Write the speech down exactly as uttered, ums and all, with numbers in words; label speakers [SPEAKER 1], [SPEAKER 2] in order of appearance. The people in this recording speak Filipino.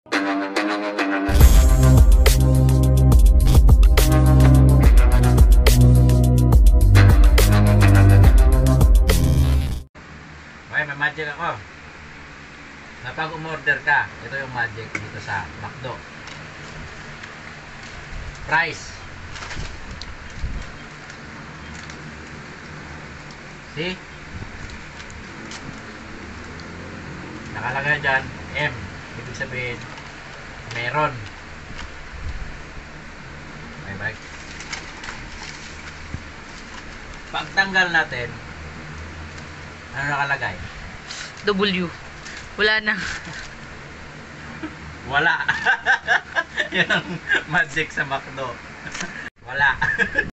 [SPEAKER 1] Okay, may magic ako. Napag umorder ka, ito yung magic dito sa McDo. Price. See? Nakalagay dyan, M. Ibig sabihin, meron. Okay, bye. Pagtanggal natin, ano nakalagay?
[SPEAKER 2] W. Wala na.
[SPEAKER 1] Wala. Yan ang magic sa McDo. Wala.